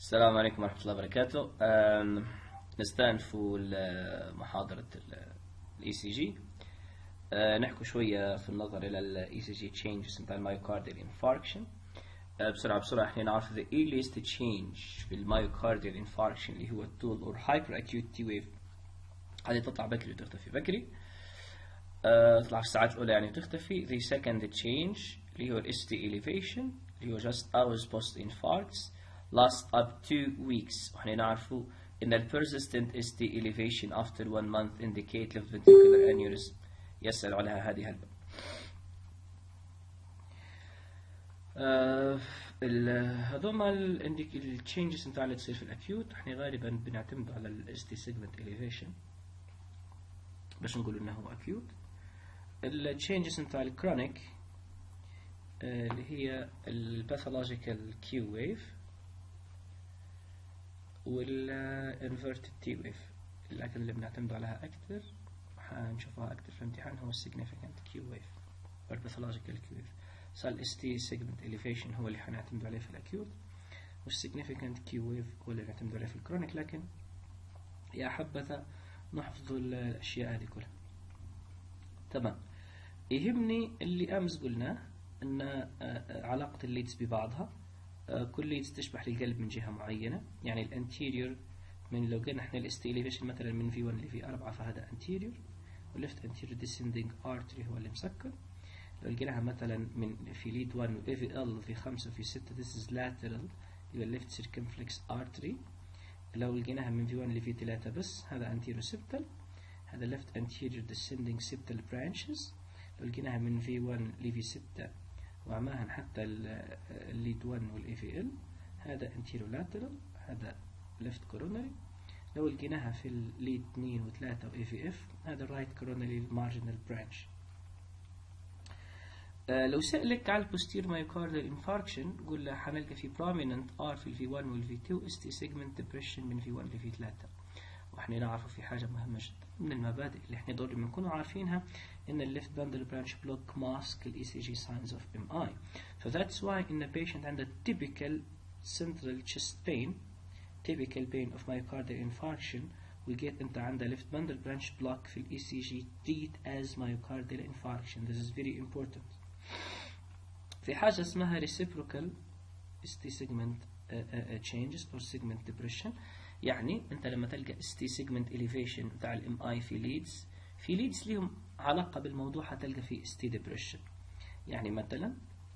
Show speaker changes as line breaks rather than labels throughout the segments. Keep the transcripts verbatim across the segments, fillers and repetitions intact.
السلام عليكم ورحمة الله وبركاته. نستأنف محاضرة الاي سي جي. نحكي شوية في النظر إلى الاي سي جي changes نتاع المايوكارديال infarction. بسرعة بسرعة احنا نعرف the earliest change في المايوكارديال infarction اللي هو الطول or hyperacute T wave. هذه تطلع بكري وتختفي بكري. تطلع في الساعات الأولى يعني وتختفي. the second change اللي هو ال S T elevation اللي هو just hours post infarcts last up two weeks. وإحنا نعرفوا إن ال persistent S T elevation after one month indicate left ventricular aneurysm. يسأل عليها هذه هلبة. آه هذوما ال changes نتاع اللي تصير في الأكيوت. إحنا غالبا بنعتمد على ال S T segment elevation باش نقول إنه هو acute. ال changes نتاع الكرونيك آه اللي هي ال pathological Q wave وال inverted T wave. لكن اللي بنعتمد عليها أكثر حنشوفها أكثر في الامتحان هو significant Q wave وال pathological Q wave. صار S T segment elevation هو اللي حنعتمد عليه في الأكيوت، وال significant Q wave هو اللي نعتمد عليه في الكرونيك. لكن يا حبذا نحفظ الأشياء هذه كلها. تمام. يهمني اللي أمس قلناه أن علاقة الليدز ببعضها. كل ليدز تشبح للقلب من جهة معينة، يعني الانتيريور من لو قلنا احنا الاس تي elevation مثلا من في واحد ل في أربعة فهذا anterior، والليفت anterior descending artery هو اللي مسكر. لو لقيناها مثلا من في ليد واحد و إيه في إل في خمسة وفي ستة this is lateral يبقى left circumflex artery. لو لقيناها من في واحد ل في ثلاثة بس هذا anterior septal، هذا left anterior descending septal branches. لو لقيناها من في واحد ل في ستة وعماها حتى الليد واحد والاي في ال هذا anterior lateral، هذا left coronary. لو لقيناها في الليد اثنين وثلاثة واي في اف هذا right coronary marginal branch. آه لو سألك على البوستير مايوكارديال infarction قول له حنلقى في prominent R في الفي واحد والفي اثنين S T segment depression من في واحد لفي ثلاثة. واحنا نعرف في حاجة مهمة جدا من المبادئ اللي احنا ضروري بنكونوا عارفينها ان ال left bundle branch block mask ال E C G signs of M I. ف that's why in a patient عنده typical central chest pain typical pain of myocardial infarction we get انت عنده left bundle branch block في ال E C G treat as myocardial infarction. This is very important. في حاجة اسمها reciprocal S T segment uh, uh, changes or segment depression. يعني انت لما تلقى S T segment elevation بتاع ال M I في leads في leads لهم علاقة بالموضوع هتلقى في S T depression. يعني مثلا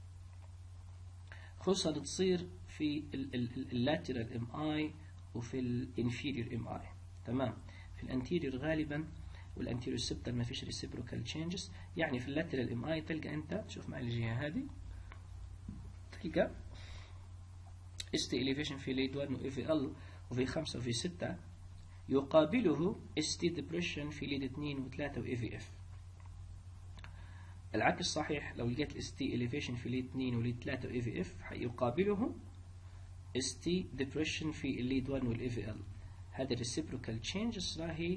خصوصا تصير في ال lateral M I وفي ال inferior M I. تمام. في الانتيريور غالبا والانتيريور septal ما فيش reciprocal changes. يعني في lateral M I تلقى انت شوف معي الجهة هذه تلقى S T elevation في lead واحد و إيه في إل وفي خمسة وفي ستة يقابله S T depression في ليد اثنين وثلاثة و إيه في إف. العكس صحيح، لو لقيت S T elevation في ليد اثنين وليد ثلاثة و إيه في إف يقابله S T depression في الليد واحد وال إيه في إل. هذا reciprocal changes راهي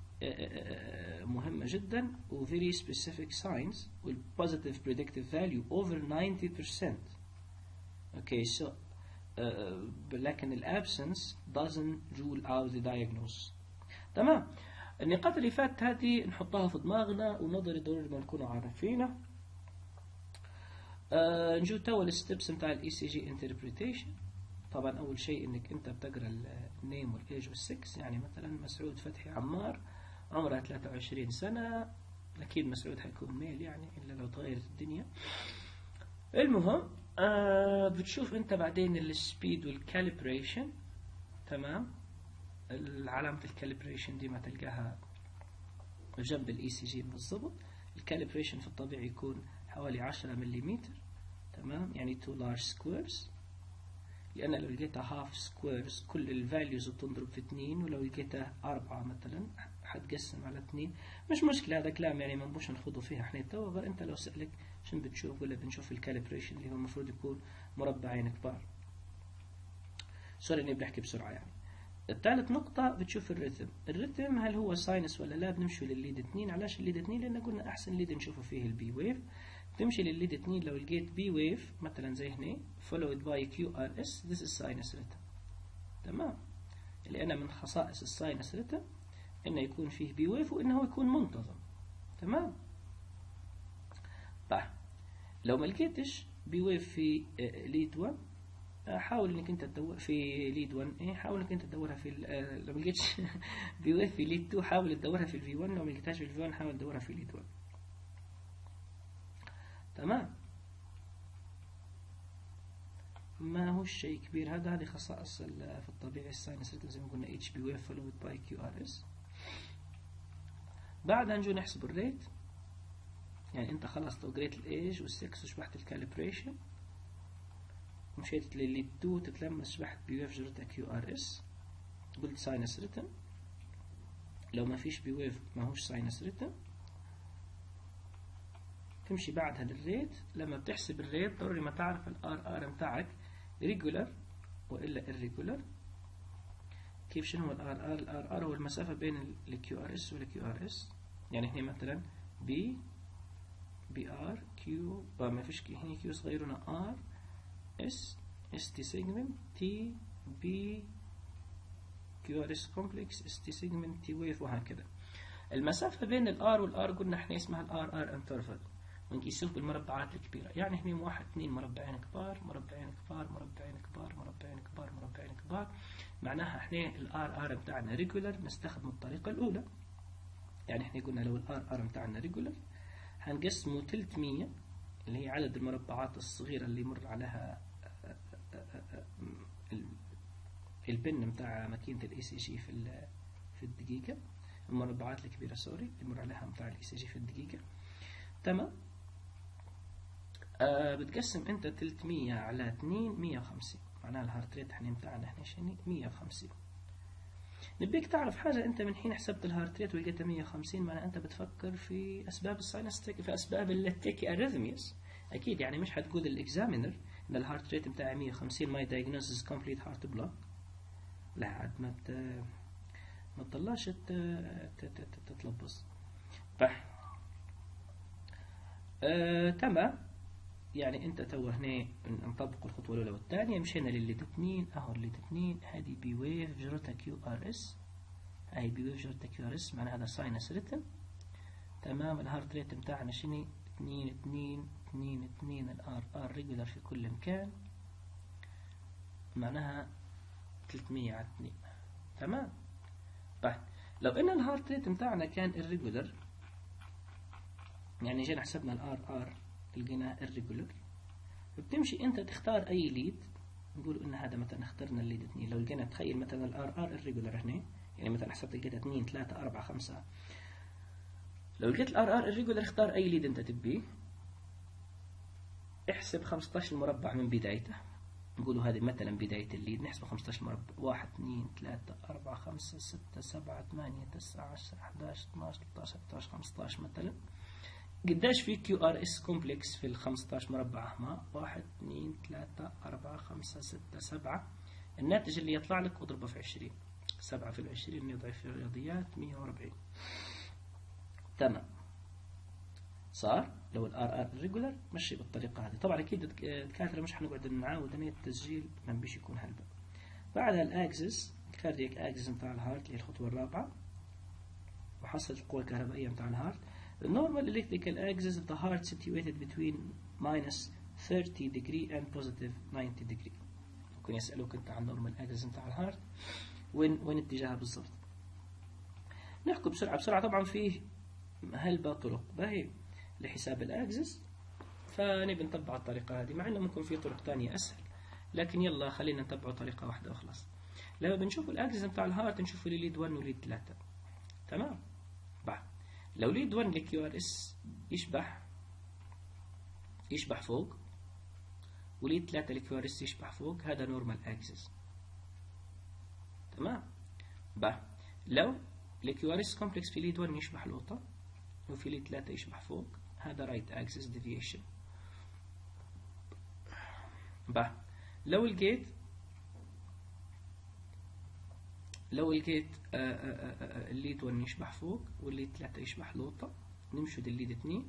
مهمة جدا و very specific signs with positive predictive value over ninety percent. Okay, so Uh, لكن ال absence doesn't rule out the diagnosis. تمام. النقاط اللي فاتت هذه نحطها في دماغنا ونظري ضروري ما نكونوا عارفينها. uh, نجو توا الستبس نتاع ال E C G interpretation. طبعا أول شيء إنك أنت بتقرأ النيم والإيج والسكس. يعني مثلا مسعود فتحي عمار عمره ثلاثة وعشرين سنة، أكيد مسعود حيكون ميل يعني إلا لو تغيرت الدنيا. المهم آه بتشوف انت بعدين السبيد والكاليبريشن. تمام. علامة الكاليبريشن دي ما تلقاها جنب الاي سي جي بالضبط. الكاليبريشن في الطبيعي يكون حوالي عشرة ملم. تمام. يعني two large squares، لأن لو لقيتها half squares كل الفاليوز بتنضرب في اثنين، ولو لقيتها أربعة مثلا حتقسم على اثنين. مش مشكلة، هذا كلام يعني ما نبوش نخوضوا فيها احنا توا. غير انت لو سألك شنو بتشوف ولا بنشوف الكاليبريشن اللي هو المفروض يكون مربعين كبار. سوري اني بحكي بسرعة يعني. الثالث نقطة بتشوف الريتم. الريتم هل هو ساينس ولا لا؟ بنمشي للليد اثنين. علاش الليد اثنين؟ لأن قلنا أحسن ليد نشوفه فيه البي ويف. تمشي للليد اثنين لو لقيت بي ويف مثلا زي هنا followed by كيو آر إس this is sinus rhythm. تمام. لأن من خصائص الساينس ريتم إنه يكون فيه بي ويف وإنه يكون منتظم. تمام. طيب لو ما لقيتش بي ويف في ليد واحد، حاول انك انت تدور في ليد واحد، ايه حاول انك انت تدورها في لو ما لقيتش بي ويف في ليد اثنين حاول تدورها في الفي واحد، لو ما لقيتهاش في الفي واحد حاول تدورها في ليد واحد. تمام. ما هو شيء كبير هذا، هذه خصائص في الطبيعي الساينس ريتم زي ما قلنا اتش بي ويف فولود باي كيو ار اس. بعدها نجو نحسب الريت، يعني انت خلص توقيت الايج والسكس وشبحت الكاليبريشن ومشيت للليد اثنين تتلمس شبحت بي ويف جرتها كيو ار اس، قلت ساينس ريتم. لو ما فيش بي ويف ما هوش ساينس ريتم. تمشي بعدها للريت. لما بتحسب الريت ضروري ما تعرف الار ار متاعك ريجولار والا irregular. كيف شنو الار ار؟ الار ار هو المسافه بين الكيو ار اس والكيو ار اس. يعني هنا مثلا بي بي ار كيو، ما فيش هنا كيو صغيرنا ار اس اس تي سيجمنت تي بي كيو ار اس كومبلكس اس تي سيجمنت تي ويف وهكذا. المسافه بين الار والار قلنا احنا اسمها الار ار انترفال، ونقيسوه بالمربعات الكبيره. يعني هنا واحد اثنين مربعين كبار مربعين كبار مربعين كبار مربعين كبار مربعين كبار، معناها احنا الار ار بتاعنا ريجولر نستخدم الطريقه الاولى. يعني احنا قلنا لو الار ار بتاعنا ريجولر هنقسمه ثلاثمية اللي هي عدد المربعات الصغيره اللي يمر عليها البن بتاع ماكينه الاي سي جي في في الدقيقه، المربعات الكبيره سوري يمر عليها بتاع الاي سي جي في الدقيقه. تمام. آه بتقسم انت ثلاثمية على اثنين مية وخمسين، معناها الهارت ريت احنا بتاعنا احنا شنو مية وخمسين. نبيك تعرف حاجه، انت من حين حسبت الهارت ريت ولقيتها مية وخمسين معناها انت بتفكر في اسباب الساينس في اسباب التيكي اريثمياس. اكيد يعني مش حتقول الاكزامينر ان الهارت ريت بتاعي مية وخمسين ماي دايجنوستس كومبليت هارت بلوك. لا عاد ما ما تطلعش تتلبس. طيب آه، تمام. يعني انت تو هنا نطبق الخطوه الاولى والثانيه. مشينا للليد اثنين، اهو الليد اثنين هذه بي ويف جرتها كيو ار اس، هاي بي ويف جرتها كيو ار اس معناها هذا ساينس ريتم. تمام. الهارت ريت بتاعنا شنو اثنين اثنين اثنين اثنين، الار ار ريجولار في كل مكان معناها ثلاثمية على اثنين. تمام. طيب لو ان الهارت ريت بتاعنا كان irregular، يعني جينا حسبنا الار ار لقيناه irregular، بتمشي انت تختار اي ليد. نقول ان هذا مثلا اخترنا الليد اثنين، لو لقينا تخيل مثلا الار ار irregular هنا، يعني مثلا حسبت لقيتها اثنين ثلاثة أربعة خمسة. لو لقيت الار ار irregular اختار اي ليد انت تبيه، احسب خمسة عشر مربع من بدايته. نقولوا هذه مثلا بداية الليد، نحسب خمسة عشر مربع، واحد اثنين ثلاثة أربعة خمسة ستة سبعة ثمانية تسعة عشرة أحد عشر اثني عشر ثلاثة عشر أربعة عشر خمسة عشر مثلا. قداش في كيو ار اس كومبلكس في ال خمسة عشر مربع؟ ما واحد اثنين ثلاثة أربعة خمسة ستة سبعة. الناتج اللي يطلع لك اضربه في عشرين، سبعة في العشرين يضعف في الرياضيات مية وأربعين. تمام. صار لو الار ار ريجولار مشي بالطريقه هذه. طبعا اكيد الدكاتره مش حنقعد نعاود هنا التسجيل ما بيش يكون هلبة. بعدها الاكسس كاردياك اكسس بتاع الهارت اللي هي الخطوه الرابعه، محصله القوه الكهربائيه بتاع الهارت. The normal electrical axis of the heart situated between minus thirty degree and positive ninety degree. ممكن يسألوك أنت عن normal axis بتاع الهارت وين وين اتجاهها بالضبط. نحكي بسرعة بسرعة. طبعا فيه هلبة طرق باهي لحساب الاكسس، فنبي نتبع الطريقة هذه، مع انه ممكن في طرق ثانية اسهل، لكن يلا خلينا نتبع طريقة واحدة وخلاص. لما بنشوف الاكسس بتاع الهارت نشوفه لليد واحد وليد ثلاثة. تمام. بعد لو ليد واحد الكيو ار اس يشبح يشبح فوق، وليد ثلاثة الكيو ار اس يشبح فوق، هذا نورمال اكسس. تمام. بعد لو الكيو ار اس كومبلكس في ليد واحد يشبح لوطة وفي ليد ثلاثة يشبح فوق، هذا رايت اكسس ديفيشن. بعد لو لقيت لو لقيت الليد واحد يشبح فوق والليد ثلاثة يشبح لوطة، نمشي للليد اثنين.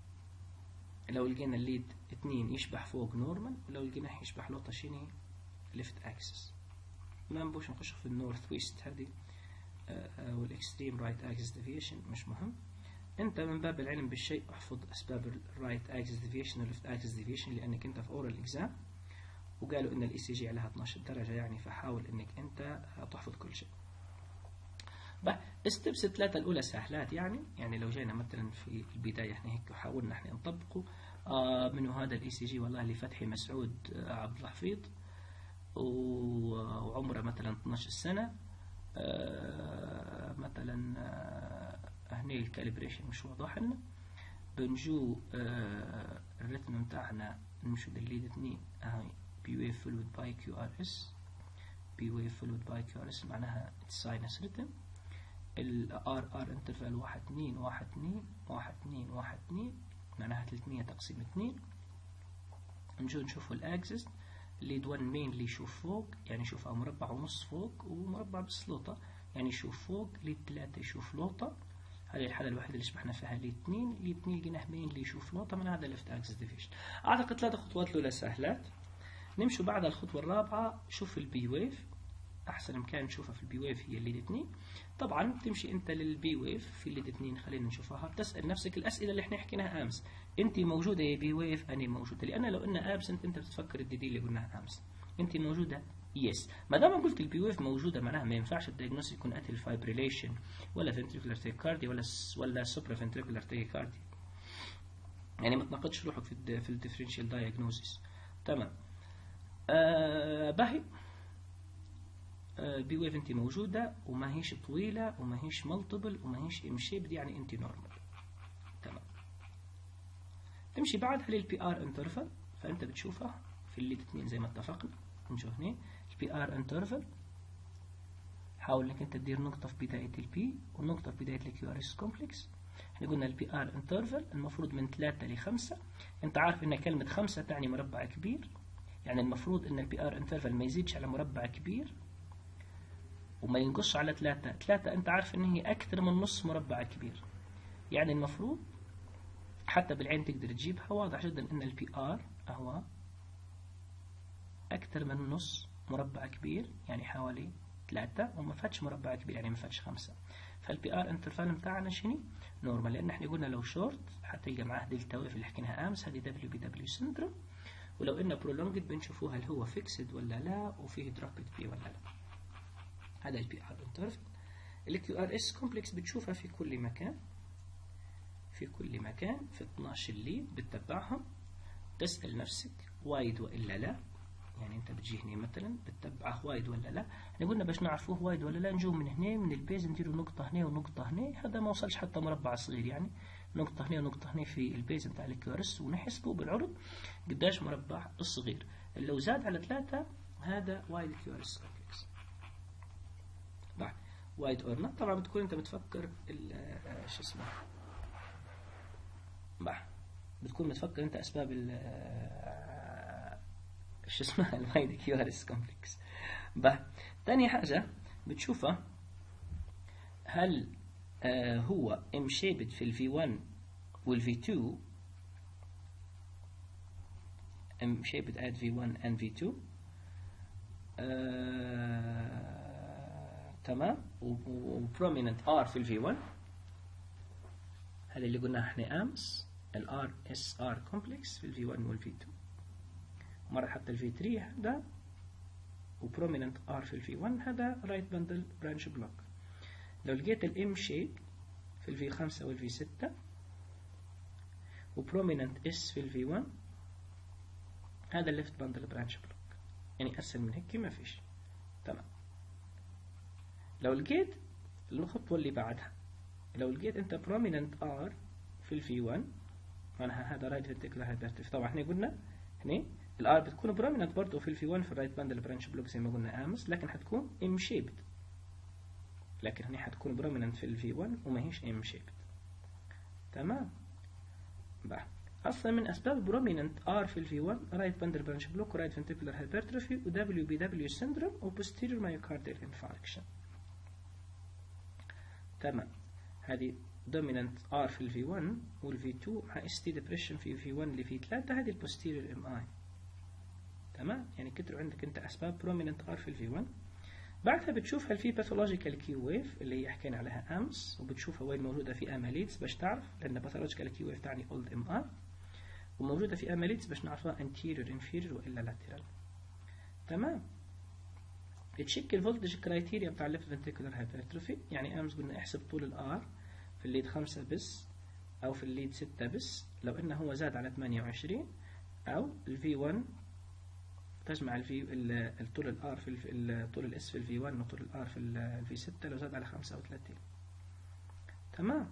لو لقينا الليد اثنين يشبح فوق نورمال، ولو لقيناه يشبح لوطة شنو ليفت اكسس. ما نبوش نخش في النورث ويست هذه والاكستريم رايت اكسس ديفيشن مش مهم. انت من باب العلم بالشيء احفظ اسباب الرايت اكسس ديفيشن والليفت اكسس ديفيشن، لانك انت في اورال اكزام وقالوا ان الاي سي جي عليها اثناشر درجه، يعني فحاول انك انت تحفظ كل شيء. ستيبس الثلاثه الاولى سهلات، يعني يعني لو جينا مثلا في البدايه احنا هيك وحاولنا احنا نطبقه آه منه هذا الاي سي جي والله لفتحي مسعود آه عبد الحفيظ وعمره مثلا اثناشر سنه، آه مثلا آه هني الكاليبريشن مش واضح لنا. بنجو آه الريتم بتاعنا نمشوا للليد اثنين اهي بي ويف فلويد باي كيو ار اس، بي ويف فلويد باي كيو ار اس معناها ساينس ريتم. الار ار انترفال واحد اثنين واحد اثنين واحد اثنين واحد اثنين معناها ثلاثمية تقسيم اثنين. نجو نشوفوا الاكسس ليد واحد مين اللي يشوف فوق، يعني يشوفها مربع ونص فوق ومربع بالسلوطة، يعني يشوف فوق. ليد ثلاثة يشوف لوطة، هذه الحالة الوحيدة اللي شبحنا فيها ليد اثنين. ليد اثنين لقينا مين اللي يشوف لوطة، من هذا ليفت اكسس ديفيشن. اعتقد ثلاث خطوات الاولى سهلات. نمشوا بعد الخطوة الرابعة، شوف البي ويف. احسن مكان نشوفها في البي ويف هي الليد اثنين. طبعا تمشي انت للبي ويف في الليد اثنين، خلينا نشوفها. بتسأل نفسك الاسئله اللي احنا حكيناها امس، انت موجوده يا بي ويف؟ اني موجوده، لان لو قلنا ابسنت انت بتتفكر الدي اللي قلناها امس. انت موجوده؟ يس. ما دام قلت البي ويف موجوده معناها ما ينفعش الدايجنوستس يكون اتل فايبريليشن ولا فنتريكولار تاكيكارديا ولا ولا سوبرا فنتريكولار تاكيكارديا، يعني ما تناقضش روحك في ال في الديفرنشال دايجنوستس. تمام. آه باهي بي ويف انت موجودة وما هيش طويلة وما هيش ملتبل وما هيش ام شيبد، يعني انت نورمال. تمام. تمشي بعدها للبي ار انترفال، فانت بتشوفها في الليد اثنين زي ما اتفقنا. نشوف هنا البي ار انترفال، حاول انك انت تدير نقطة في بداية البي ونقطة في بداية الكيو ار اس كومبلكس. احنا قلنا البي ار انترفال المفروض من ثلاثة لخمسة. انت عارف ان كلمة خمسة تعني مربع كبير، يعني المفروض ان البي ار انترفال ما يزيدش على مربع كبير وما ينقصش على ثلاثة. ثلاثة أنت عارف إن هي أكثر من نص مربع كبير، يعني المفروض حتى بالعين تقدر تجيبها واضح جدا إن البي آر هو أكثر من نص مربع كبير، يعني حوالي ثلاثة، وما فاتش مربع كبير يعني ما فاتش خمسة. فالبي آر انترفال بتاعنا شنو؟ نورمال، لأن احنا قلنا لو شورت حتلقى معاه دلتا ويف اللي حكيناها أمس، هذه دبليو بي دبليو سندروم. ولو إنه برولونجد بنشوفوها هل هو فيكسد ولا لا، وفيه دروبت بي ولا لا. هذا البي ار انترفال. الكيو ار اس كومبلكس بتشوفها في كل مكان، في كل مكان في اثناشر ليد بتتبعهم. تسأل نفسك وايد وإلا لا، يعني انت بتجي هنا مثلا بتتبعه وايد ولا لا. احنا قلنا باش نعرفوه وايد ولا لا نجو من هنا من البيز نديروا نقطة هنا ونقطة هنا، هذا ما وصلش حتى مربع صغير، يعني نقطة هنا ونقطة هنا في البيز بتاع الكيو ار اس، ونحسبه بالعرض قداش مربع الصغير. لو زاد على ثلاثة هذا وايد كيو ار اس كومبلكس. بعد وايد اور نوت طبعا بتكون انت بتفكر شو اسمه، بعد بتكون بتفكر انت اسباب ال شو اسمه الوايد كيو ار اس كومبلكس. بعد ثاني حاجه بتشوفها هل آه هو ام شيبد في الفي واحد والفي اثنين، ام شيبد ات في واحد and في اثنين. آه تمام. وبروميننت ار في الفي واحد، هذا اللي قلناه احنا امس، الار اس ار كومبلكس في الفي واحد والفي اثنين. مرة حتى الفي ثلاثة هذا وبروميننت ار في الفي واحد هذا رايت باندل برانش بلوك. لو لقيت الام شيب في الفي خمسة والفي ستة وبروميننت اس في الفي واحد هذا الليفت باندل برانش بلوك، يعني اسهل من هيك ما فيش. تمام. لو لقيت الخطوة اللي بعدها، لو لقيت انت prominent R في الفي واحد معناها هذا right ventricular hypertrophy. طبعا احنا قلنا هنا الار بتكون prominent برضه في الفي واحد في الرايت باندل برانش بلوك زي ما قلنا امس، لكن حتكون M shaped، لكن هنا حتكون prominent في الفي واحد وما هيش M shaped. تمام. بقى اصلا من اسباب prominent R في الفي واحد رايت باندل برانش بلوك ورايت ventricular hypertrophy و دبليو بي دبليو syndrome و posterior myocardial infarction. تمام. هذه dominant R في الفي واحد والفي اثنين مع S T depression في في واحد اللي في ثلاثة، هذه البوستيريور ام اي. تمام. تمام؟ يعني كتروا عندك انت اسباب بروميننت ار في الفي واحد. بعدها بتشوف هل في باثولوجيكال كيو ويف اللي هي حكينا عليها امس، وبتشوفها وين موجوده في اماليتس باش تعرف، لان باثولوجيكال كيو ويف تعني اولد ام ار، وموجوده في اماليتس باش نعرفها انتيريور انفيريور والا لاترال. تمام؟ تشيك الفولتج كرايتيريا بتاع الليفت فنتريكولار هايبرتروفي. يعني امس قلنا احسب طول الار في الليد خمسة بس او في الليد ستة بس لو انه هو زاد على ثمانية وعشرين، او الفي واحد تجمع الفي طول الار في طول الاس في الفي واحد وطول الار في الفي ستة لو زاد على خمسة وثلاثين. تمام؟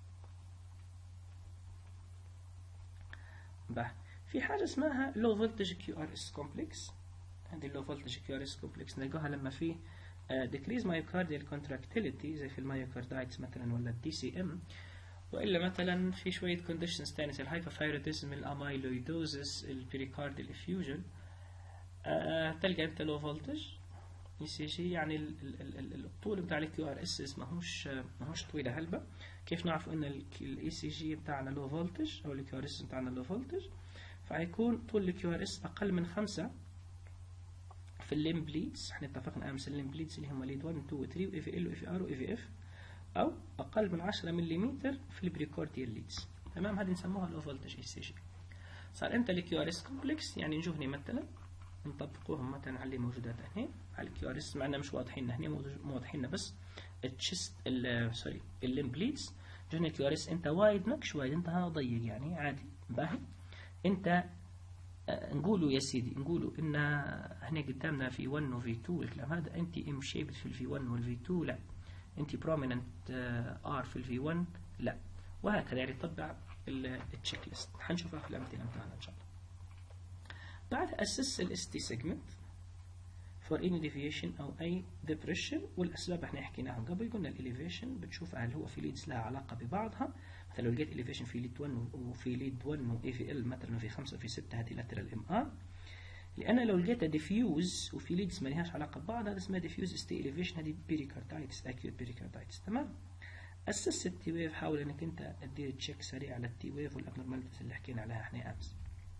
بقى في حاجه اسمها لو فولتج كيو ار اس كومبلكس. هذه اللو فولتج كيو ار اس كومبلكس نلقاها لما في decrease myocardial contractility زي في المايوكاردايتس مثلا ولا الدي سي ام، والا مثلا في شويه كونديشنز ثانيه زي الهايبوثايروديزم، الاميلويدوزس، البريكارديال افيوجن. أه تلقى انت لو فولتج اي سي جي، يعني ال ال ال الطول بتاع الكيو ار اس ماهوش ماهوش طويله هلبة. كيف نعرف ان الاي سي جي بتاعنا لو فولتج او الكيو ار اس بتاعنا لو فولتج؟ فهيكون طول الكيو ار اس اقل من خمسة في الليمب ليدز. احنا اتفقنا امس الليمب ليدز اللي هم ليد واحد و اثنين و ثلاثة واي في ال واي في ار واي في اف، او اقل من عشرة ملم في البريكارديال ليدز. تمام؟ هذه نسموها لو فولتج اي سي جي. صار امتى الكيو ار اس كومبلكس؟ يعني نجوا هنا مثلا نطبقوهم مثلا على اللي موجودات هنا على الكيو ار اس، معنا مش واضحين هنا، مو واضحين بس التشست سوري الليمب ليدز. جونا الكيو ار اس انت وايد ماكش وايد، انت ضيق يعني عادي باهي. انت نقولوا يا سيدي نقولوا ان هنا قدامنا في واحد وفي اثنين، الكلام هذا انت ام شيبت في الفي واحد والفي اثنين لا، انت بروميننت ار في الفي واحد لا، وهكذا. يعني تطبع التشيك ليست، حنشوفها في الامثله بتاعنا ان شاء الله. بعد اسس الاس تي سيجمنت فور اني ديفيشن او اي ديبريشن، والاسباب احنا حكيناهم قبل. قلنا الاليفيشن بتشوف هل هو في ليدز لها علاقه ببعضها، مثلا لو لقيت اليفيشن في ليد واحد وفي ليد واحد واي في ال مثلا وفي خمسة وفي ستة هذه لاترال ام ار. لان لو لقيتها ديفيوز وفي ليدز ما لهاش علاقه ببعض هذا اسمها ديفيوز ستي اليفيشن، هذه بيريكاردايتس اكيوت بيريكاردايتس. تمام؟ اسس التي ويف، حاول انك انت تدير تشيك سريع على التي ويف والابنورماليتيز اللي حكينا عليها احنا امس.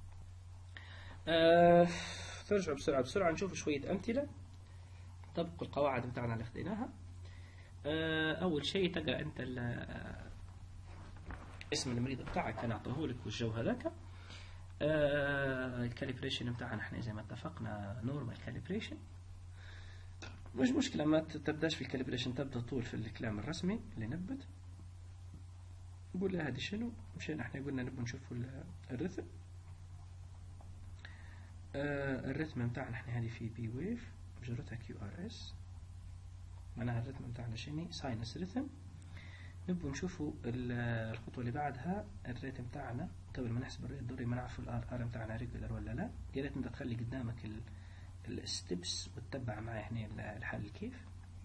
أه ترجع بسرعه بسرعه نشوف شويه امثله طبق القواعد بتاعنا اللي خديناها. أه اول شيء تقرا انت اسم المريض بتاعك كان اعطيه لك والجو هذاك. أه الكاليبريشن بتاعنا احنا زي ما اتفقنا نورمال كاليبريشن، مش مشكله ما تبداش في الكاليبريشن، تبدا طول في الكلام الرسمي اللي نبت. نقول له هذه شنو؟ مشان احنا قلنا نبغى نشوفوا الريتم. أه الريتم بتاعنا احنا هذه في بي ويف جرتها كيو ار اس، معناها الريتم بتاعنا شنو؟ ساينس ريتم. نبغى نشوفوا الخطوه اللي بعدها الريت بتاعنا قبل ما نحسب الريت ضروري ما نعرفوا الار ار بتاعنا ريجولر ولا لا. يا ريت انت تخلي قدامك الستبس وتتبع معي هنا الحل كيف.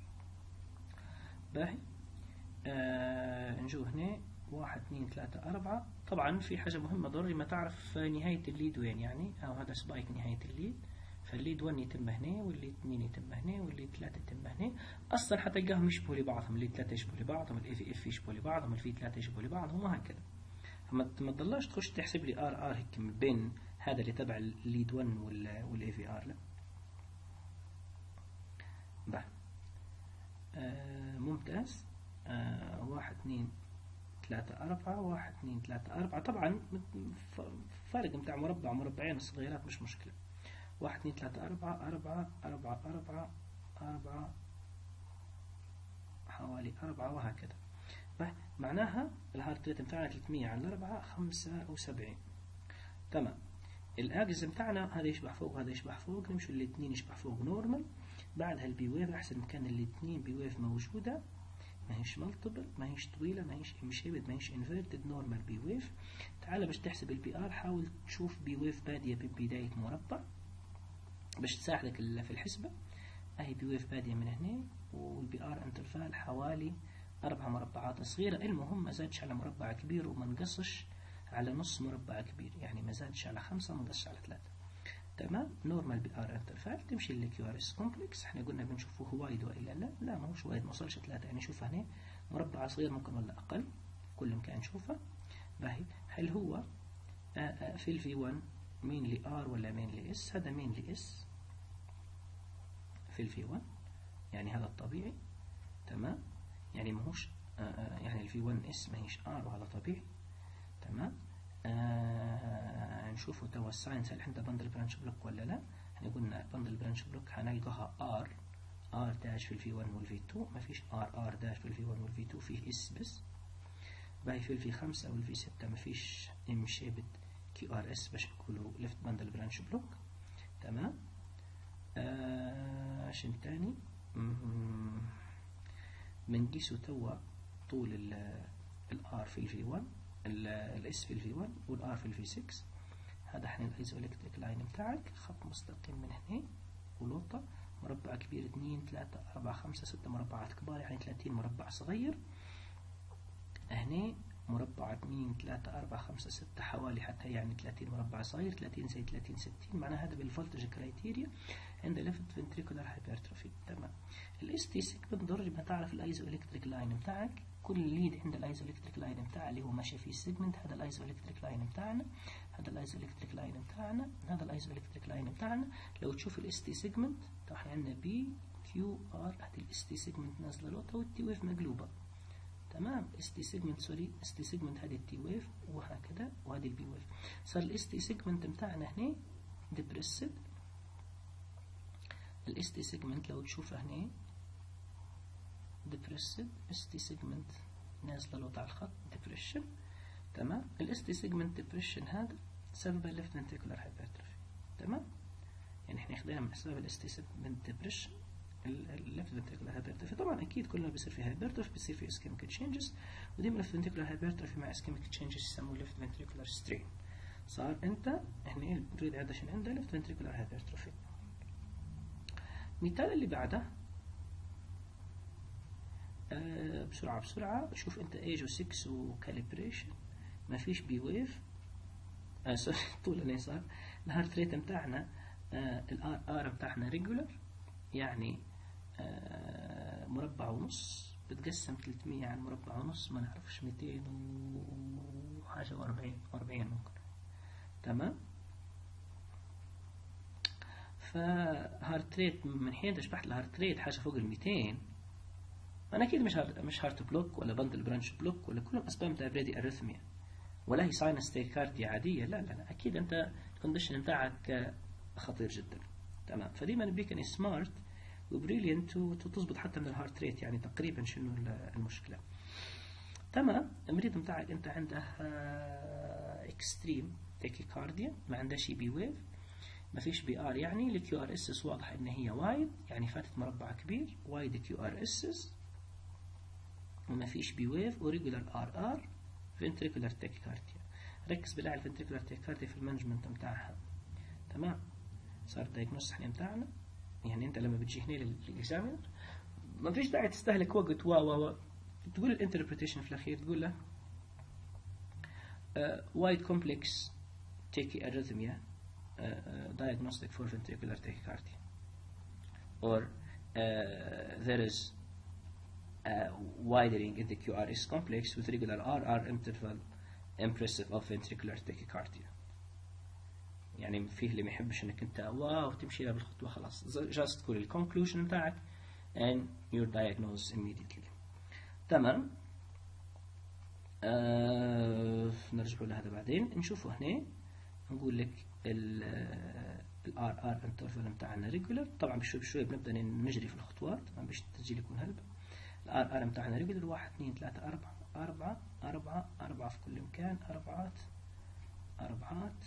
باهي آه نجو هنا واحد اثنين ثلاثة أربعة. طبعا في حاجة مهمة ضروري ما تعرف نهاية الليد وين، يعني أو هذا سبايك نهاية الليد. فالليد واحد يتم هنا والليد اثنين يتم هنا والليد ثلاثة يتم هنا. أصلا حتلقاهم يشبهوا لبعضهم، الليد ثلاثة يشبهوا لبعضهم، الاي في اف يشبهوا لبعضهم، الفي ثلاثة يشبهوا لبعضهم وهكذا. فما ما تضلش تخش تحسب لي ار ار هيك بين هذا اللي تبع الليد واحد والاي في ار لا. بقى آه ممتاز. آه واحد اثنين ثلاثة أربعة واحد اثنين ثلاثة أربعة. طبعا فرق بتاع مربع مربعين الصغيرات مش مشكلة. واحد اثنين ثلاثة أربعة أربعة أربعة أربعة أربعة حوالي أربعة وهكذا. معناها الهارت ريت بتاعنا ثلاثمية على أربعة خمسة وسبعين. تمام. الأجز بتاعنا هذا يشبه فوق هذا يشبه فوق، نمشوا الاثنين يشبه فوق نورمال. بعدها البي ويف أحسن مكان الاثنين بي ويف موجودة، ما هيش مالتيبل، ما هيش طويلة، ما هيش امشيبد، ما هيش انفيرتد، نورمال بي ويف. تعال باش تحسب البي ار حاول تشوف بي ويف بادية ببداية مربع باش تساعدك في الحسبة. اهي بي ويف بادية من هنا والبي ار انترفال حوالي أربع مربعات صغيرة. المهم ما زادش على مربع كبير وما نقصش على نص مربع كبير، يعني ما زادش على خمسة وما نقصش على ثلاثة. تمام. نورمال بي ار انترفال تمشي للكيو ار اس كومبلكس. احنا قلنا بنشوفه هو وايد والا لا؟ لا ما هوش وايد، ما وصلش ثلاثة، يعني شوف هنا مربع صغير ممكن ولا اقل في كل مكان نشوفه. باهي هل هو آآ آآ في الفي واحد مين لي ار ولا مين لي اس؟ هذا مين لي اس في الفي واحد، يعني هذا الطبيعي. تمام، يعني ماهوش آه يعني الفي واحد اس ماهيش ار، وهذا طبيعي. تمام. آه نشوفوا توا الساينس هل عندها بندل برانش بلوك ولا لا. احنا قلنا بندل برانش بلوك هنلقاها ار ار داش في الفي واحد والفي اثنين، ما فيش ار ار داش في الفي واحد والفي اثنين، فيه اس بس. باقي في الفي خمسة والفي ستة ما فيش ام شيبد كيو ار اس باش نقولوا ليفت بندل برانش بلوك. تمام. آه عشان تاني بنقيسوا توا طول الار في الفي واحد، الاس في الفي واحد والار في الفي ستة. هذا احنا الايزو الكتريك لاين بتاعك خط مستقيم من هنا ولوطة مربع كبير اثنين ثلاثة أربعة خمسة ستة مربعات كبار، يعني ثلاثين مربع صغير. هنا مربع اثنين ثلاثة أربعة خمسة ستة حوالي حتى يعني ثلاثين مربع صغير، ثلاثين زي ثلاثين ستين، معناها هذا بالفولتج كرايتيريا عند ليفت فنتريكولار هايبرتروفي. تمام. الاس تي سيجمنت ضروري ما تعرف الايزو الكتريك لاين بتاعك، كل ليد عند الايزو الكتريك لاين بتاعه اللي هو ماشي فيه السيجمنت. هذا الايزو الكتريك لاين بتاعنا، هذا الايزو الكتريك لاين بتاعنا، هذا الايزو الكتريك لاين بتاعنا. لو تشوف الاس تي سيجمنت راح عندنا بي كيو ار، هذه الاس تي سيجمنت نازله لوطه والتي ويف مقلوبه. تمام. اس تي سيجمنت سوري اس تي سيجمنت هذه التي ويف وهكذا، وهذه البي ويف. صار الاس تي سيجمنت بتاعنا هنا ديبريسد. الاس تي سيجمنت لو تشوفه هنا ديبريسد، اس تي سيجمنت نازله لوطه على الخط ديبريشن. تمام. الاس تي سيجمنت ديبريشن هذا سبب الليفت فنتريكولار هايبرتروفي. تمام. يعني احنا خدينا من اسباب الاس تي سيجمنت ديبريشن الليفت فنتريكولار هايبرتروفي. طبعا اكيد كل ما بيصير في هايبرتروفي بيصير في اسكيميك تشينجز، وديما الليفت فنتريكولار هايبرتروفي مع اسكيميك تشينجز يسموه ليفت فنتريكولار سترين. صار انت احنا نريد عندنا شنو عنده ليفت فنتريكولار هايبرتروفي. المثال اللي بعده آه بسرعه بسرعه شوف انت ايجو ستة وكاليبريشن ما فيش بي ويف. آه سوري طول اليسار. الهارت ريت بتاعنا آه الار ار بتاعنا ريجولر، يعني آه مربع ونص بتقسم ثلاثمية على مربع ونص ما نعرفش مئتين وحاجة وأربعين أربعين ممكن. تمام. فهارت ريت من حين شبحت الهارت ريت حاجة فوق المئتين، أنا أكيد مش هارت مش هارت بلوك ولا بندل برانش بلوك ولا كلهم أسباب بتاع بريدي أريثميا ولا هي ساينس تيكارديا عادية. لا لا لا أكيد أنت الكونديشن بتاعك خطير جدا. تمام. فديما نبيك أن سمارت وبريليانت وتظبط حتى من الهارت ريت، يعني تقريبا شنو المشكلة. تمام. المريض بتاعك أنت عنده اكستريم تيكيكارديا، ما عنده شي بي ويف، ما فيش بي ار، يعني الكيو ار اس واضح ان هي وايد، يعني فاتت مربع كبير وايد كيو ار اس، وما فيش بي ويف وريجولار ار ار فنتريكولار تيكيكارديا. ركز بالله على الفنتريكولار تيكيكارديا في المانجمنت بتاعها. تمام. صار الدايجنوستس احنا بتاعنا، يعني انت لما بتجي هنا للاكزامينر ما فيش داعي تستهلك وقت وا وا وا تقول الانتربريتيشن في الاخير، تقول له وايد كومبلكس تيكي اريثميا diagnostic for ventricular tachycardia, or uh, there is a widening in the Q R S complex with regular R R interval impressive of ventricular tachycardia. يعني فيه اللي ما يحبش انك انت واو تمشي لها بالخطوه خلاص، just تقول الكونكلوجن بتاعك and you're diagnosed immediately. تمام. آه نرجع لهذا بعدين نشوفه هنا. نقول لك ال ار ار انترفال بتاعنا ريجولر، طبعا بشوي بشوي بنبدا نجري في الخطوات طبعا باش التسجيل يكون هلبة. الار ار بتاعنا ريجولر واحد اثنين ثلاثة أربعة أربعة أربعة أربعة في كل مكان، أربعات أربعات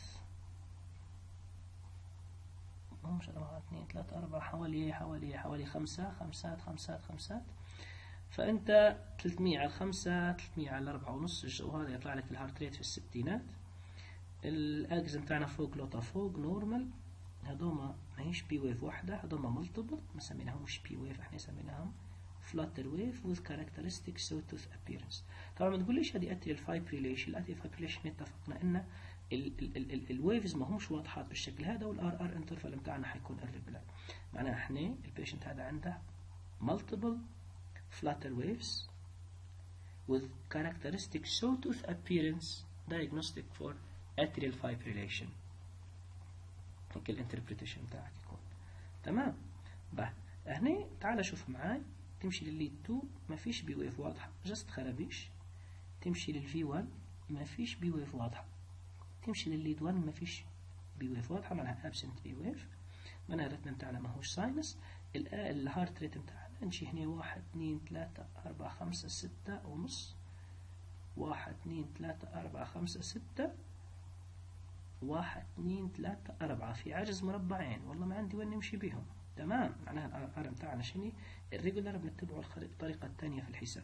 مش أربعة اثنين ثلاثة أربعة حوالي حوالي حوالي خمسة خمسات خمسات خمسات. فأنت ثلاثمية على الخمسة ثلاثمية على الأربعة ونص، الجو هذا يطلع لك الهارت ريت في الستينات. الأجزم بتاعنا فوق لوطة فوق نورمال، هذوما ماهيش بي ويف واحدة، هذوما ملتبل ما سميناهمش بي ويف، احنا سميناهم فلاتر ويف with characteristic sawtooth appearance. طبعا ما تقوليش هذه atrial fibrillation، الاتريال fibrillation اتفقنا ان الويفز ما همش واضحات بالشكل هذا، والار ار انترفال بتاعنا حيكون irregular. معناها احنا البيشنت هذا عنده multiple flutter waves with characteristic sawtooth appearance diagnostic for atrial fibrillation. هيك الانتربريتيشن بتاعك يكون تمام. بقى هنا تعال شوف معاي، تمشي للليد تو ما فيش بي ويف واضحة، جست خرابيش. تمشي للفي واحد ما فيش بي ويف واضحة. تمشي للليد واحد ما فيش بي ويف واضحة، معناها ابسنت بي ويف، معناها الرتم بتاعنا ماهوش ساينس. الهارت ريت بتاعنا نمشي هنا واحد اثنين ثلاثة أربعة خمسة ستة ونص، واحد اثنين ثلاثة أربعة خمسة ستة، واحد اثنين ثلاثة أربعة، في عجز مربعين والله ما عندي وين نمشي بيهم تمام. معناها الار بتاعنا شنو؟ الريجولر بنتبعه الطريقة الثانية في الحساب.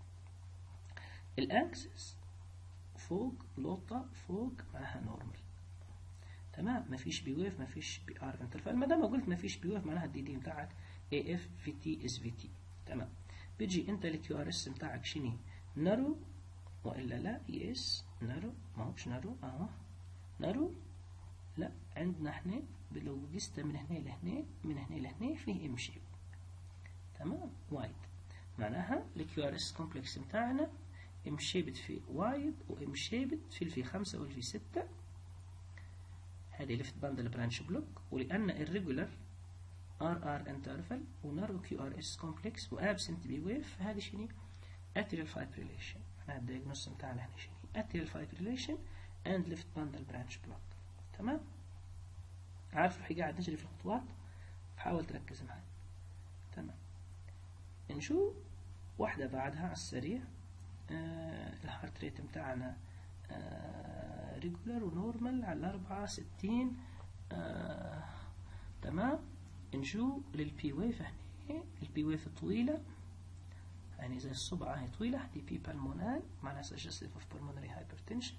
الاكسس فوق لوطة فوق معناها نورمال تمام، ما فيش بي ويف ما فيش بي ار انترفال. ما دام قلت ما فيش بي ويف معناها الدي دي بتاعك اي اف في تي اس في تي تمام. بيجي انت الكيو ار اس بتاعك شنو؟ نارو والا لا؟ يس نارو، ما هوش نارو اهو نارو. لا عندنا احنا لو قست من هنا لهنا من هنا لهنا فيه ام شيب تمام وايد، معناها الكيو ار اس كومبلكس بتاعنا ام شيبت في وايد وام شيبت في الفي خمسة والفي ستة. هذه ليفت باندل برانش بلوك، ولان الريجولر ار ار انترفال ونارو كيو ار اس كومبلكس وابسنت بي ويف، هذه شنو؟ اتريال فايبريليشن. معناها الدايجنوستس بتاعنا هنا شنو؟ اتريال فايبريليشن اند ليفت باندل برانش بلوك تمام. عارف روحي قاعد نجري في الخطوات، حاول تركز معي تمام. نشوف واحدة بعدها على السريع. آه الهارت ريت بتاعنا آه ريجولر ونورمال على أربعة وستين آه تمام. نشوف للبي ويف هنا، البي ويف طويلة يعني زي الصبعة هي طويلة، دي بي بالمونال معناها suggestive of pulmonary hypertension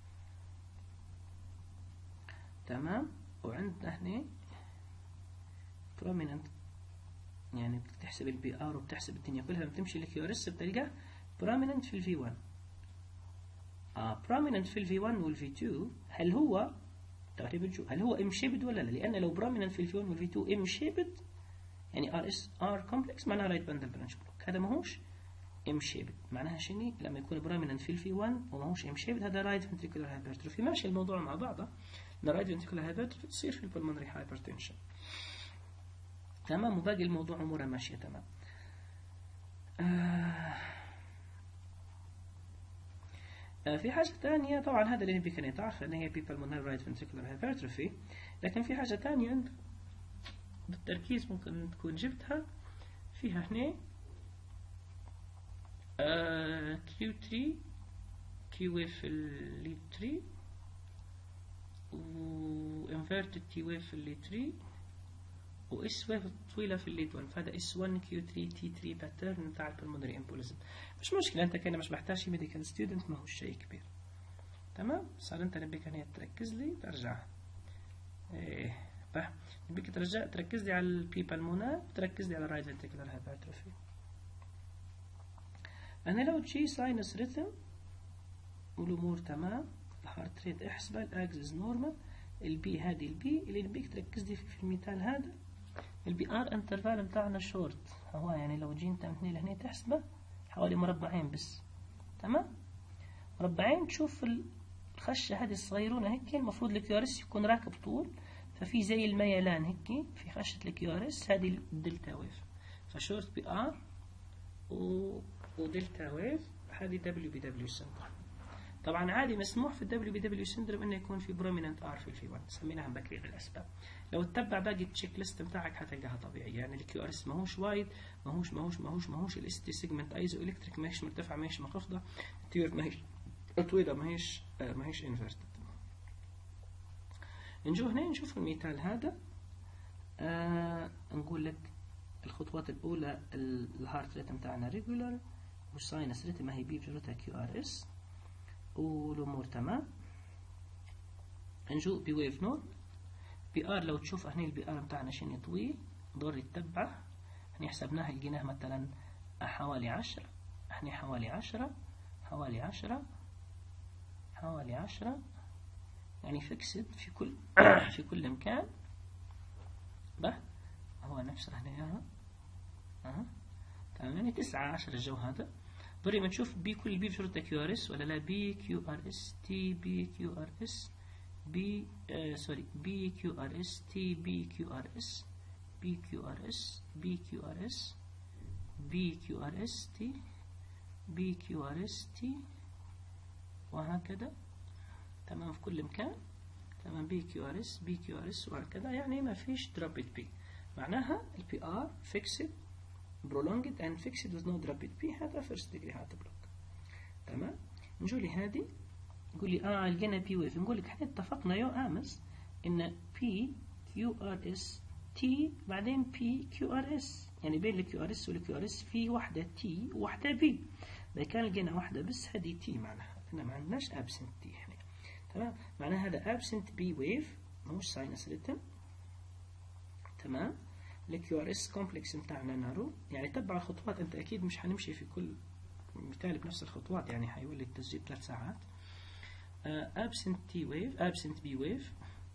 تمام. وعندنا هنا prominent يعني بتحسب البي ار وبتحسب الدنيا كلها، لما تمشي الكيو ار اس بتلقاه prominent في الفي واحد. اه prominent في الفي واحد والفي اثنين، هل هو تقريبا شو هل هو ام شيبد ولا لا؟ لان لو prominent في الفي واحد والفي اثنين ام شيبد يعني ار اس ار كومبلكس معناها رايت باندل برانش بلوك، هذا ماهوش ام شيبد. معناها شنو؟ لما يكون prominent في الفي واحد وماهوش ام شيبد هذا رايت فنتريكولار هايبرتروفي. ماشي الموضوع مع بعضه، الرايت فنتريكولار هايبرتروفي تصير في البلمونري هايبرتنشن تمام، وباقي الموضوع اموره ماشيه تمام. آه آه في حاجه ثانيه، طبعا هذا اللي نبي كنا تعرف ان هي بيبلمونري رايت فنتريكولار هايبرتروفي، لكن في حاجه ثانيه بالتركيز ممكن تكون جبتها فيها هنا آه كيو ثلاثة كيو ويف في الليد ثلاثة و inverted تي ويف في الليد ثلاثة و اس ويف طويلة في الليد واحد، فهذا اس واحد كيو ثلاثة تي ثلاثة باترن بتاع البلمونري امبوليزم. مش مشكلة، انت كان مش محتاج شي ميديكال ستودنت، ما هو شيء كبير تمام. صار انت نبيك هنا تركز لي ترجع ايه بح نبيك ترجع تركز لي على البي بالمونال وتركز لي على الرايت فنتريكولار هايبرتروفي. انا لو تجي ساينس ريتم والامور تمام، الهارت ريت احسبه، الاكسس نورمال، البي هذه البي اللي نبيك تركز لي في المثال هذا. البي ار انترفال بتاعنا شورت، هو يعني لو جي انت من هنا لهنا تحسبه حوالي مربعين بس تمام. مربعين تشوف الخشه هذه الصغيرونه هيك، المفروض الكيو ار اس يكون راكب طول، ففي زي الميلان هيك في خشه الكيو ار اس، هذه الدلتا ويف، فشورت بي ار و ودلتا ويف، هذه دبليو بي دبليو سنتر. طبعا عادي مسموح في الدبليو بي دبليو سندروم انه يكون في بروميننت ار في الفي واحد، سميناها بكري الاسباب. لو تتبع باقي التشيك ليست بتاعك حتلقاها طبيعي، يعني الكيو ار اس ماهوش وايد، ماهوش ماهوش ماهوش ماهوش الاس تي سيجمنت ايزو الكتريك، ماهيش مرتفعه ماهيش منخفضه، التيور ماهيش طويله ماهيش آه ماهيش انفيرتد. نجو هنا نشوف المثال هذا. آه نقول لك الخطوات الاولى، الهارت ريت بتاعنا ريجولار والساينس ريت ما هي بي بجرتها كيو ار اس والامور تمام. نجو بي ويف نود بي ار، لو تشوف هنا البي ار بتاعنا شنو طويل ضروري تتبعه. هنا حسبناها لقيناه مثلا حوالي عشرة، هنا حوالي عشرة حوالي عشرة حوالي عشرة، يعني فيكسد في كل في كل مكان. به هو نفسه هنا اياها اها تمام، يعني تسعة عشرة الجو هذا. ضروري ما نشوف بي كل بي بشرطة كيو ار اس ولا لا، بي كيو ار اس تي بي كيو ار اس بي سوري بي كيو ار اس تي بي كيو ار اس بي كيو ار اس بي كيو ار اس بي كيو ار اس تي بي كيو ار اس تي وهكذا. تمام في كل مكان. تمام بي كيو ار اس بي كيو ار اس وهكذا، يعني ما فيش دروبت بي. معناها البي ار فيكسد prolonged and fixed with no dropped بي. هذا first degree heart block. تمام. نجو لي هذه نقول لي اه لقينا بي ويف. نقول لك احنا اتفقنا يا امس ان بي كيو ار اس تي بعدين بي كيو ار اس، يعني بين الكيو ار اس والكيو ار اس في واحده تي وواحده بي. اذا كان لقينا واحده بس هذه تي، معناها احنا ما عندناش ابسنت تي هنا. تمام. معناها هذا ابسنت بي ويف ماهوش ساينس ريتم. تمام. الكيو ار اس كومبلكس بتاعنا نارو، يعني تبع الخطوات. انت اكيد مش هنمشي في كل مثال بنفس الخطوات، يعني حيولي التسجيل ثلاث ساعات. ابسنت تي ويف ابسنت بي ويف،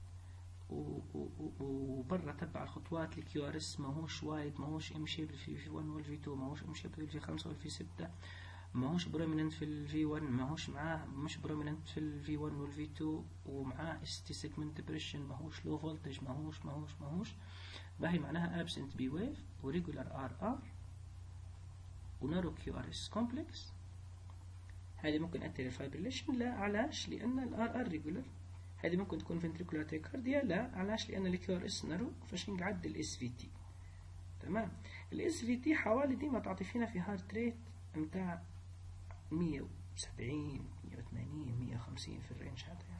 وبرا تبع الخطوات الكيو ار اس ماهوش وايد، ماهوش ام شيب في في واحد والفي اثنين، ماهوش ام شيب في الفي خمسة والفي ستة، ماهوش بروميننت في الفي واحد، ماهوش معاه مش بروميننت في الفي واحد والفي اثنين، ومعاه اس تي سيجمنت ديبريشن، ماهوش لو فولتج، ماهوش ماهوش ماهوش باهي. معناها ابسنت بي ويف وريجولار ار ار ونارو كيو ار اس كومبلكس. هذه ممكن أدي للفايبريليشن؟ لا. علاش؟ لأن الار ار ريجولار. هذه ممكن تكون فنتريكولار تاكيكارديا؟ لا. علاش؟ لأن الكيو ار اس نارو فاش نقعد الاس في تي. تمام. الاس في تي حوالي ديما تعطي فينا في هارت ريت نتاع مية وسبعين مية وثمانين مية وخمسين في الرينج هذا يعني.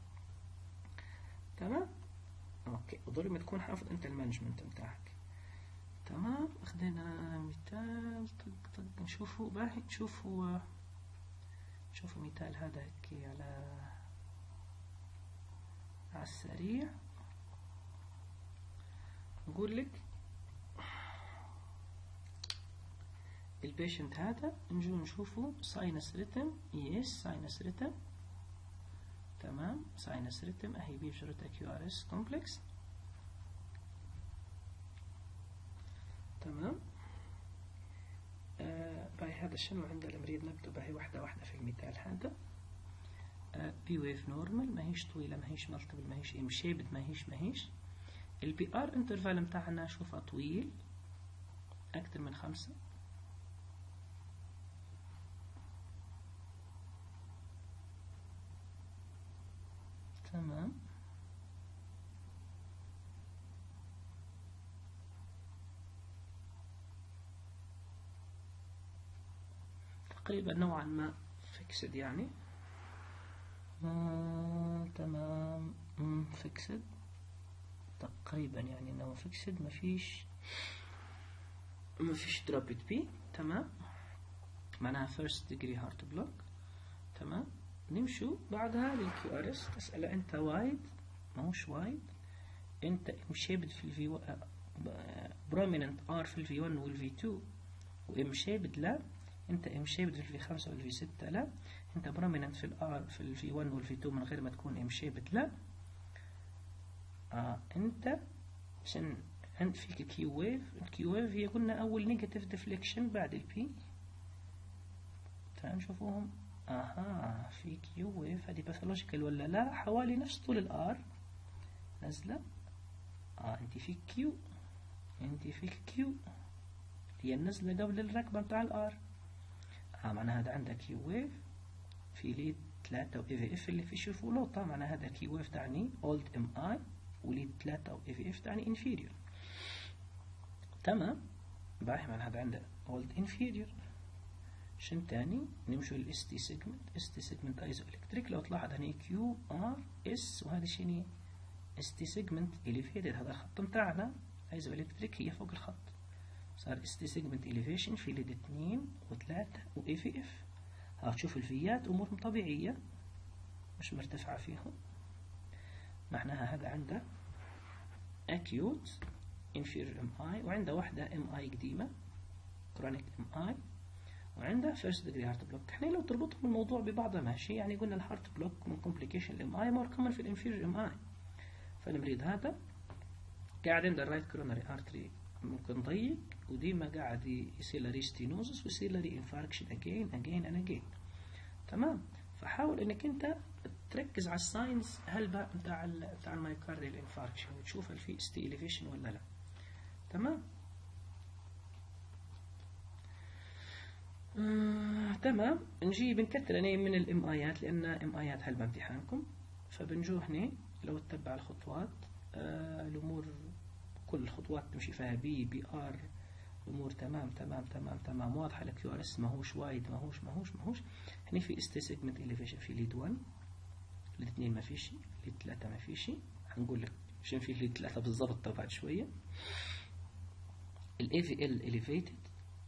تمام. اوكي. وضروري تكون حافظ انت المانجمنت نتاعك. تمام. اخذنا مثال طق طق نشوفوا باهي. نشوفوا شوفوا مثال هذا هيك على على السريع. نقول لك البيشنت هذا نجو نشوفوا ساينس ريتم. يس ساينس ريتم. تمام. ساينس ريتم اهي بيشرتها كيو ار اس كومبلكس. تمام. آه باهي هذا شنو عند المريض؟ نبدو باهي واحدة واحدة في المثال هذا. آه بي ويف نورمال، ماهيش طويلة ماهيش مالتيبل ماهيش ام شيبد ماهيش ماهيش. البي ار انترفال متاعنا شوفها طويل أكثر من خمسة. تمام. تقريبا نوعا ما فيكسد يعني. آه تمام. فيكسد تقريبا يعني انه فيكسد، ما فيش ما فيش دروبت بي. تمام. معناها فيرست ديجري هارت بلوك. تمام. نمشوا بعدها للكيو ار اس. تسأله انت وايد ماهوش وايد، انت ام شيبد في الفي بروميننت ار في الفي واحد والفي اثنين، وام شيبد لا. انت ام شيبد في الفي خمسة والفي ستة لا. انت بروميننت في الار في الفي واحد والفي اثنين من غير ما تكون ام شيبد لا. آه انت عشان عند فيك كيو ويف. الكيو ويف هي قلنا اول نيجاتيف ديفليكشن بعد البي. تعال نشوفوهم. اها في كيو ويف، هذه باثولوجيكال ولا لا؟ حوالي نفس طول الار نازله. اه انت فيك كيو، انت فيك كيو هي النزله قبل الركبه بتاع الار. اه معناها هذا عندك كيو ويف في ليد ثلاثة و اي في اف اللي في شوفوا لوطه. معناها هذا كيو ويف تعني اولد ام اي، وليد ثلاثة و اي في اف تعني انفيريور. تمام. باهي معناها هذا عنده اولد انفيريور. شن تاني؟ نمشوا للاس تي سيجمنت. اس تي سيجمنت ايزو الكتريك. لو تلاحظ هني كيو ار اس، وهذا شنو؟ اس تي سيجمنت اليفيتد. هذا الخط متاعنا ايزو الكتريك هي فوق الخط. صار اس تي سيجمنت اليفيشن في ليد اثنين وثلاثة واي في اف. ها تشوف الفيات امورهم طبيعية مش مرتفعة فيهم. معناها هذا عنده acute inferior ام اي، وعنده واحدة ام اي قديمة chronic ام اي، وعنده first degree heart block. احنا لو تربطهم الموضوع ببعضه ماشي، يعني قلنا الهارت بلوك من complication الام اي مور كومن في الانفيريور ام اي. فالمريض هذا قاعد عنده الرايت كوروناري ارتري ممكن ضيق، وديما قاعد يصير له ريستينوزس ويصير له انفاركشن اجين اجين اند اجين. تمام. فحاول انك انت تركز على الساينز هالباء بتاع ال بتاع المايوكارديال انفاركشن وتشوف هل في استي اليفيشن ولا لا. تمام. آه، تمام. نجي بنكتر هنا من الام ايات لان ام ايات هل بامتحانكم، فبنجو هنا لو تتبع الخطوات آه الامور كل الخطوات تمشي فيها بي بي ار الامور تمام تمام تمام تمام واضحه. الكيو ار اس ماهوش وايد ماهوش ماهوش ماهوش. هنا في استي سيجمنت اليفيشن في ليد واحد، ليد اثنين ما فيش، ليد ثلاثة ما فيش. هنقول لك شنو في ليد ثلاثة بالضبط بعد شويه. الاي في ال اليفيتد،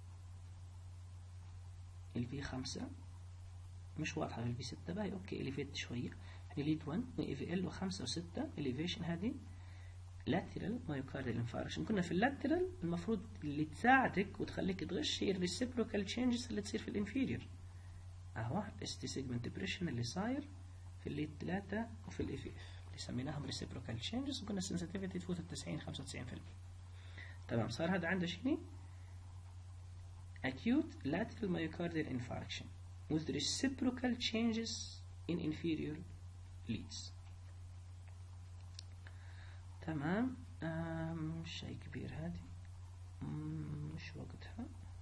الفي خمسة مش واضحة، الفي ستة باهي اوكي اليفيت شوية. يعني ليد واحد واي في ال وخمسة وستة اليفيشن هذه لاترال مايوكارديال انفاركشن. كنا في اللاترال المفروض اللي تساعدك وتخليك تغش هي الريسيبروكال تشينجز اللي تصير في الانفيريور. اهو استي سيجمنت ديبريشن اللي صاير في الليد ثلاثة وفي الاف اف اللي سميناهم ريسيبروكال تشينجز، وكنا السنسيتيفيتي تفوت ال تسعين خمسة وتسعين بالمية. تمام. صار هذا عنده شنو؟ acute lateral myocardial infarction with reciprocal changes in inferior leads. تمام. مش شيء كبير هذه، مش وقتها.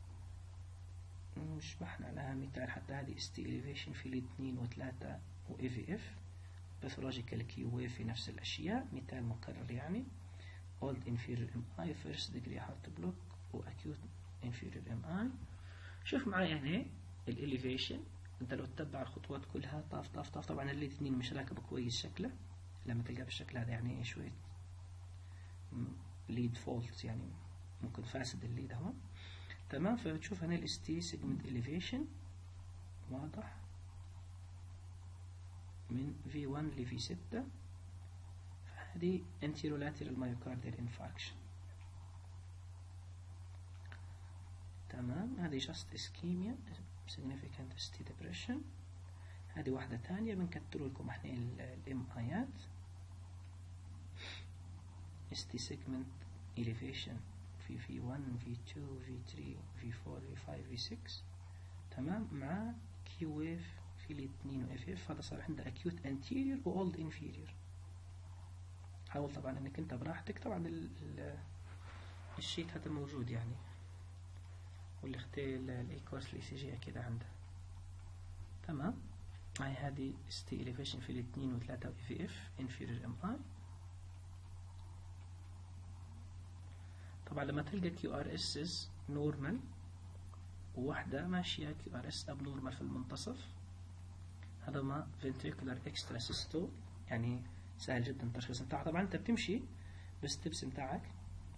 شبحنا لها مثال حتى هذه استي elevation في ليد اثنين وثلاثة و اي في اف pathological كيو ويف في نفس الأشياء، مثال مكرر يعني old inferior ام اي first degree heart block و acute inferior ام اي. شوف معي هنا الاليفيشن، انت لو تتبع الخطوات كلها طاف طاف طاف. طبعا الليد اثنين مش راكب كويس شكله، لما تلقاه بالشكل هذا يعني شوية ليد فولت، يعني ممكن فاسد الليد اهو. تمام. فبتشوف هنا الاستي سيجمنت اليفيشن واضح من في واحد ل في ستة، فهذه anterolateral myocardial infarction. تمام. هذه just ischemia significant S T depression. هذه واحدة ثانية بنكتروا لكم احنا الام ايات S T segment elevation في في واحد في اثنين في ثلاثة في أربعة في خمسة في ستة. تمام. مع كيو ويف في ليد اثنين و اف اف. هذا صار عنده acute anterior و old inferior. حاول طبعا انك انت براحتك. طبعا ال ال الشيت هذا موجود يعني، واللي اختي الاي كورس الاي سي جي اكيد عنده. تمام. هاي هذه ستي اليفيشن في الاثنين وثلاثة واي في اف انفيرير ام اي. طبعا لما تلقى كيو ار اس نورمال وواحدة ماشية كيو ار اس اب نورمال في المنتصف، هذا ما فنتريكولار اكسترا سيستول، يعني سهل جدا التشخيص بتاعه. طبعا انت بتمشي بالستبس بتاعك.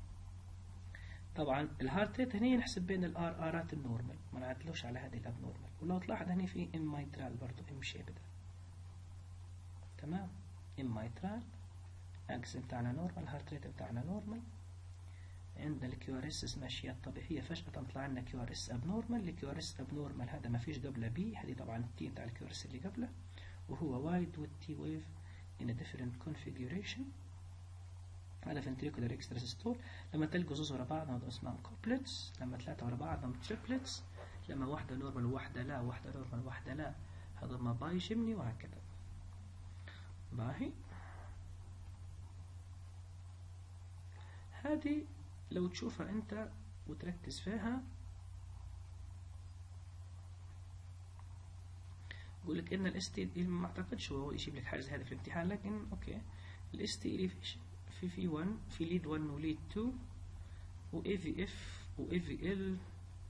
طبعا الهارت ريت هنا نحسب بين الار ارات النورمال، ما نعدلوش على هذه الاب نورمال. ولو تلاحظ هنا في ام مايترال برضه ام شيب ده. تمام. ام مايترال اكس بتاعنا نورمال، هارت ريت بتاعنا نورمال. عندنا الكيو ار اس ماشيه طبيعيه، فجاه طلع لنا كيو ار اس اب نورمال. الكيو ار اس اب نورمال هذا ما فيش قبله بي، هذه طبعا التي بتاع الكيو ار اس اللي قبله، وهو وايد والتي ويف in a different configuration. هذا ventricular extra systole. لما تلقوا زوز ورا بعض هذا اسمهم couplets، لما ثلاثة ورا بعض هم triplets، لما واحدة نورمال وواحدة لا، واحدة نورمال وواحدة لا، هذا ما باي جمني وهكذا. باهي. هذه لو تشوفها انت وتركز فيها يقول لك ان الاس تي، ما اعتقدش هو يجيب لك حاجه هذا في الامتحان، لكن اوكي. الاس تي اليفيشن في في واحد في ليد واحد وليد اثنين واي في اف واي في ال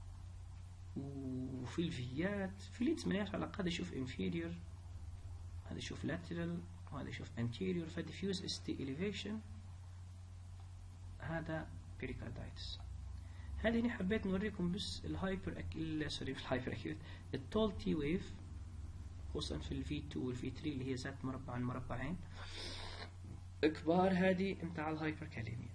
وفي الفيات في ليدز ملياش علاقه. هذا يشوف انفيريور، هذا يشوف لاترال، وهذا يشوف انتيريور. فديفيوز اس تي اليفيشن هذا بيريكاردايتس. هذه هنا حبيت نوريكم بس الهايبر أك... سوري في الهايبر اكيوت التول تي ويف، خصوصا في الفي اثنين والفي ثلاثة اللي هي ذات مربع عن مربعين كبار. هذه متاع الهايبر كاليميا.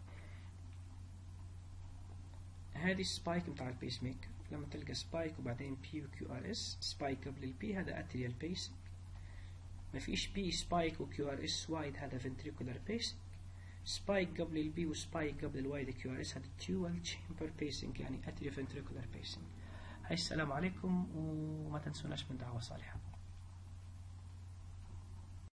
هذه السبايك متاع البيس ميكر. لما تلقى سبايك وبعدين بي وكيو ار اس، سبايك قبل البي هذا اتريال بيس، ما فيش بي سبايك وكيو ار اس وايد هذا فنتريكولار بيس. سبايك قبل البي وسبايك قبل الواي كيو ار اس هذا dual chamber pacing، يعني اتريال فنتريكولار بيسنج. هاي السلام عليكم، وما تنسوناش من دعوة صالحة.